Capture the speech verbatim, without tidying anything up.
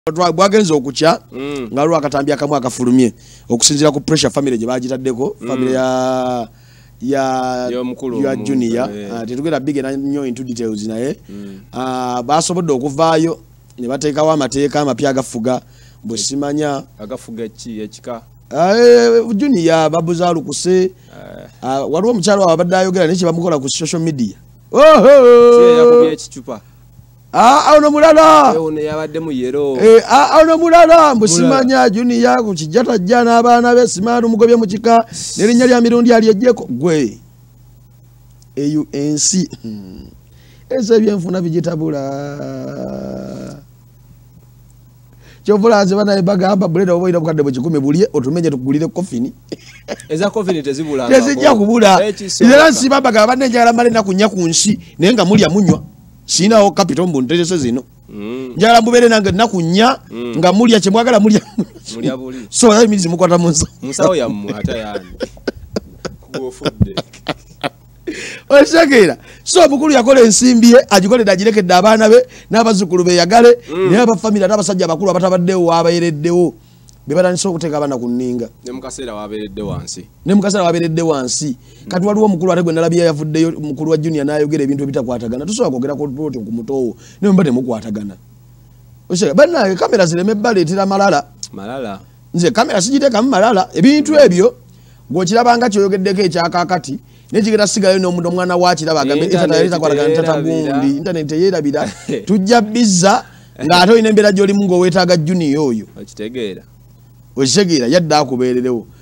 bwagenze okukya nga lwa katambya kamwe akafulumye okusinzira ku pressure family gye bagitaddeko family ya ya ya junior tetugera big nnyo into details naye ah basobodde okuvaayo ne bateekawo amateeka amapya agafuga bwe simanya agafuga ki ekika eh junior babuzalu kuse waliwo omukyalo abadde ayogera ne kibamukola ku social media oh yakubye ekicupa ah ono mulala ono yabadde mu yero eh ah ono mulala mbusimanya junior ku kijata jana abaana be simanu mugobye mu kika nerinya lya mirundi ali ejjeko gwe A U N C ese byenfuna bijitabula Chovulaze bana ebagamba buleda oboira bukadde mu kikumi buliye otumenye tukugulire coffee eza coffee tezibula tezijja kubula era nsiba bagamba nenjala mali na kunya kunsi nenga mulya munywa sina o capital mbundese zino mm. njala mbubere nange nakunya mm. nga mulya chemwagala mulya mulya buli so that means mukwata munsa musawo ya mu hata yani kuofudde Oshagera so mukuru yakole ensimbi ye agikole dajirekedde abaana be n'abazukulu be yagale mm. ne aba family n'abasajja bakulu abatabaddewo abayereddewo bebatanisa okuteeka abaana ku nninga ne mukaseera waberedde wansi ne mukaseera waberedde wansi mm. kati waliwo omukulu ate gwe nalabye yavuddeyo mukulu wa junior n'ayogera ebintu ebitakwatagana tusobola kwogera ku ripoti ku mutowo ne mba temukwatagana oshaga bannange kamera zireme baleetera malala malala nze kamera sigiteekamu malala ebintu ebyo ng'okirabanga kyoyogeddeko ekyakakati nekigera sigayo n'omuntu omwana wakiraba agambe internet kwalagana ntata gundi internet yerabira tujja bizza ng'ate olina embeera gy'olimu ng'oweetaaga junior oyo okitegeera okitegeera yadda akubeererewo